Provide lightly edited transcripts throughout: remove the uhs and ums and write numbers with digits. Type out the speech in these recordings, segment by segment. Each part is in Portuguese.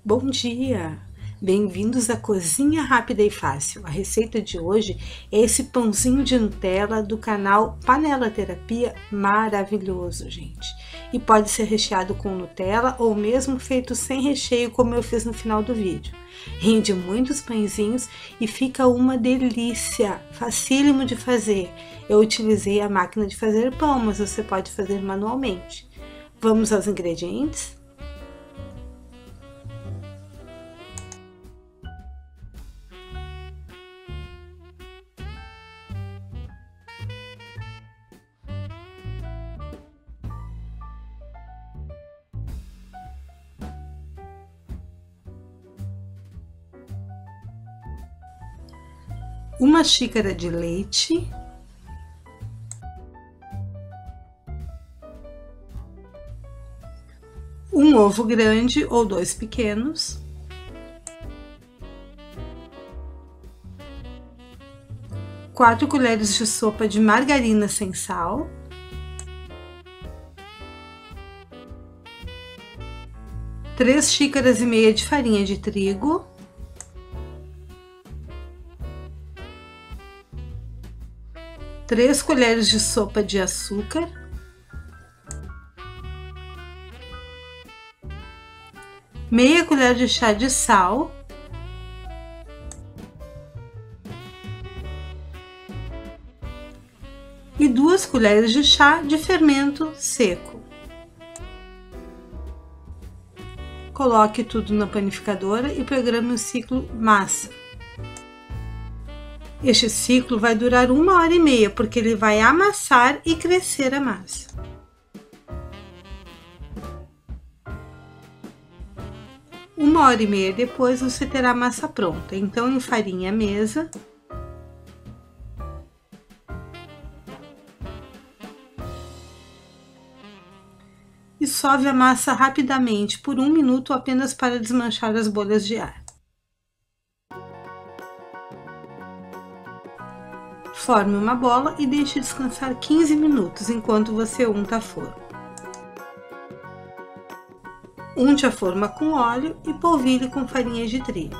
Bom dia! Bem-vindos à Cozinha Rápida e Fácil. A receita de hoje é esse pãozinho de Nutella do canal Panela Terapia, maravilhoso, gente. E pode ser recheado com Nutella ou mesmo feito sem recheio, como eu fiz no final do vídeo. Rende muitos pãezinhos e fica uma delícia, facílimo de fazer. Eu utilizei a máquina de fazer pão, mas você pode fazer manualmente. Vamos aos ingredientes? Uma xícara de leite, um ovo grande ou 2 pequenos, quatro colheres de sopa de margarina sem sal, três xícaras e meia de farinha de trigo, três colheres de sopa de açúcar, meia colher de chá de sal, e 2 colheres de chá de fermento seco. Coloque tudo na panificadora e programe o ciclo massa. Este ciclo vai durar 1h30, porque ele vai amassar e crescer a massa. Uma hora e meia depois você terá a massa pronta, então enfarinhe a mesa. E sove a massa rapidamente, por 1 minuto apenas para desmanchar as bolhas de ar. Forme uma bola e deixe descansar 15 minutos enquanto você unta a forma. Unte a forma com óleo e polvilhe com farinha de trigo.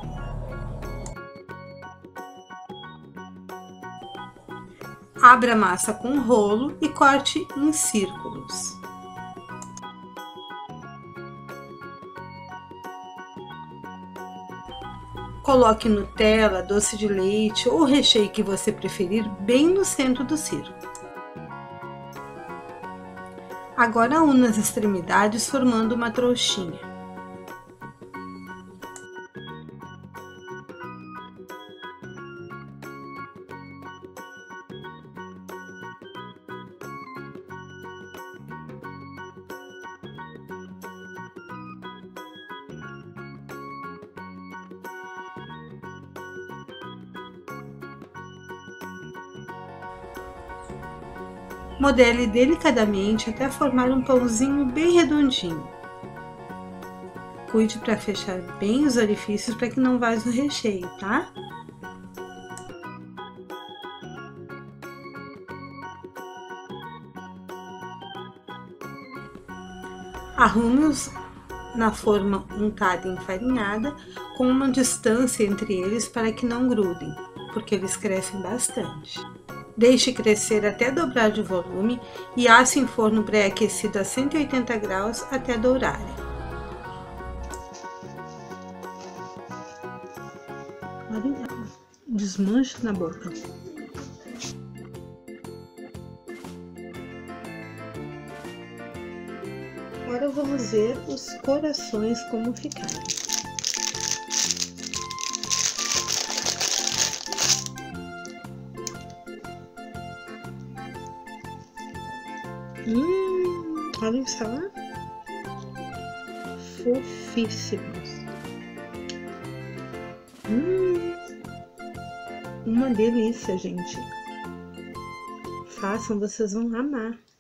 Abra a massa com um rolo e corte em círculos. Coloque Nutella, doce de leite ou o recheio que você preferir bem no centro do círculo. Agora una as extremidades formando uma trouxinha. Modele delicadamente até formar um pãozinho bem redondinho. Cuide para fechar bem os orifícios para que não vaze o recheio, tá? Arrume-os na forma untada e enfarinhada, com uma distância entre eles para que não grudem, porque eles crescem bastante. Deixe crescer até dobrar de volume e asse em forno pré-aquecido a 180 graus até dourarem. Desmancha na boca. Agora vamos ver os corações como ficaram. Olha só, fofíssimos. Uma delícia, gente. Façam, vocês vão amar.